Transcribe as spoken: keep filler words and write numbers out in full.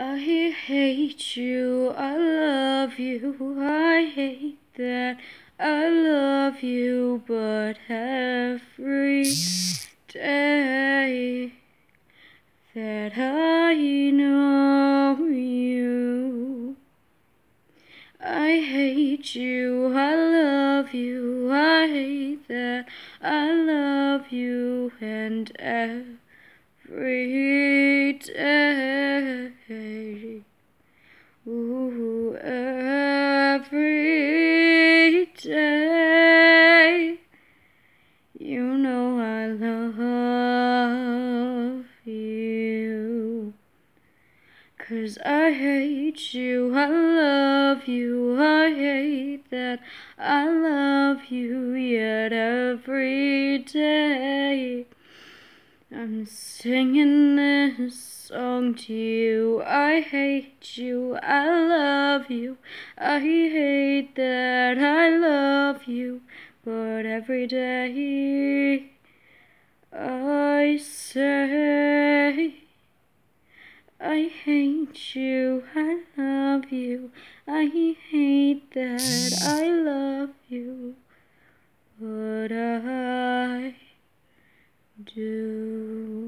I hate you, I love you, I hate that I love you, but every day that I know you, I hate you, I love you, I hate that I love you, and every day, ooh, every day, you know I love you. 'Cause I hate you, I love you, I hate that I love you, yet every day I'm singing this song to you. I hate you, I love you, I hate that I love you, but every day I say I hate you, I love you, I hate that I love you, but I do.